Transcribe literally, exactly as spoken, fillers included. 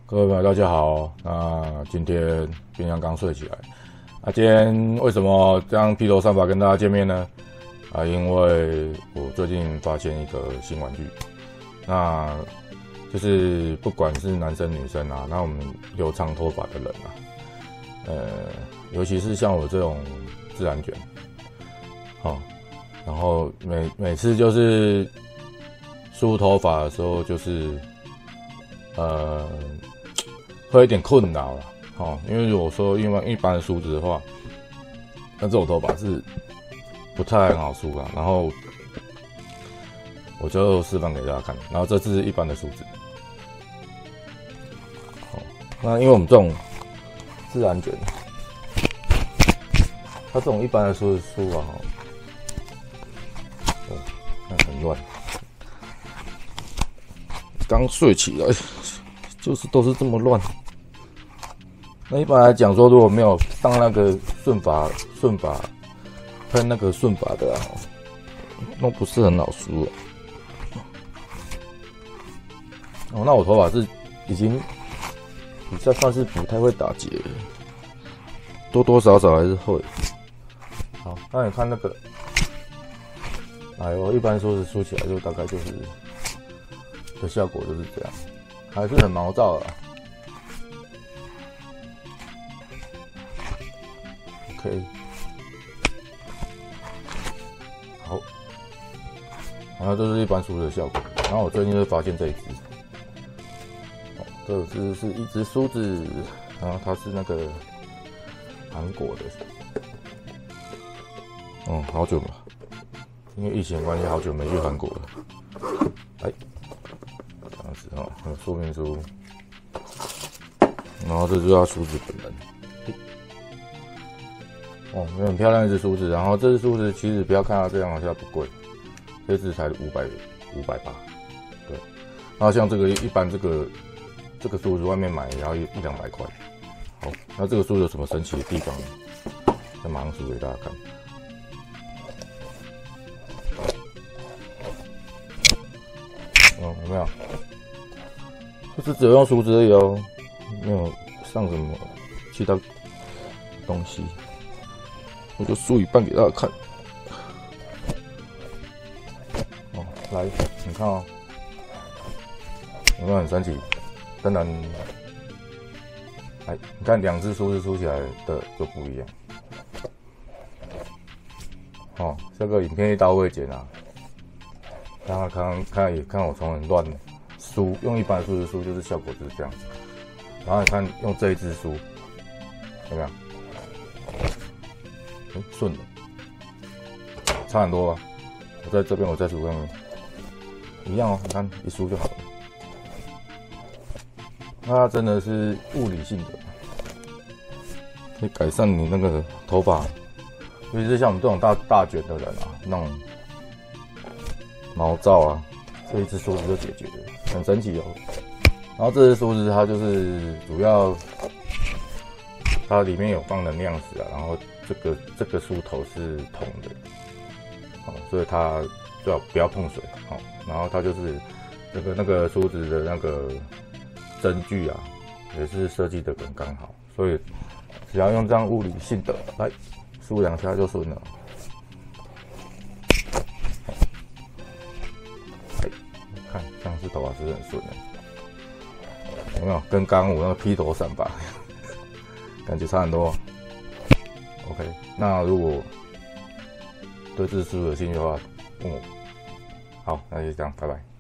各位朋友，大家好。那今天冰箱刚睡起来，那今天为什么这样披头散发跟大家见面呢？啊，因为我最近发现一个新玩具，那就是不管是男生女生啊，那我们留长头发的人啊，呃，尤其是像我这种自然卷，哦，然后每每次就是梳头发的时候，就是呃。会有点困扰啦，哦，因为如果说因为一般的梳子的话，那这种头发是不太很好梳啦。然后我就示范给大家看，然后这是一般的梳子，好，那因为我们这种自然卷，它这种一般的梳子梳啊，哦，那很乱，刚睡起来。就是都是这么乱。那一般来讲说，如果没有上那个顺发顺发喷那个顺发的啊，那不是很好梳了。哦，那我头发是已经比较算是不太会打结，多多少少还是会。好，那你看那个，哎呦，一般说是梳起来就大概就是的效果就是这样。还是很毛躁的。OK， 好，然后这是一般梳子的效果。然后我最近就发现这一支，哦，这支是一支梳子，然后它是那个韩国的，嗯，好久了，因为疫情的关系，好久没去韩国了。哎。哦，有说明书，然后这就是它梳子本人。哦，很漂亮一支梳子，然后这支梳子其实不要看它这样好像不贵，这支才五百五百八，对。然后像这个一般这个这个梳子外面买也要一一两百块。好，那这个梳子有什么神奇的地方呢？再马上梳给大家看。哦，有没有？就是只有用梳子而已哦，没有上什么其他东西。我就梳一半给大家看。哦，来，你看哦，有没有很神奇？当然，来，你看两只梳子梳起来的就不一样。哦，这个影片一刀未剪啊，大家看看也看我从很乱。梳用一般的梳子梳就是效果就是这样，然后你看用这一支梳，有没有？哎，顺了，差很多吧？我在这边，我再梳看看，一样哦。你看一梳就好了。它真的是物理性的，可以改善你那个头发，尤其是像我们这种大大卷的人啊，那种毛躁啊，这一支梳子就解决了。很神奇哦，然后这支梳子它就是主要，它里面有放能量石啊，然后这个这个梳头是铜的，好，所以它最好不要碰水，好，然后它就是这个那个梳子的那个针具啊，也是设计的很刚好，所以只要用这样物理性的来梳两下就顺了。看，这样是头发是很顺的，有没有？跟刚刚我那个披头散发感觉差很多。OK， 那如果对这支梳有兴趣的话，问我。好，那就这样，拜拜。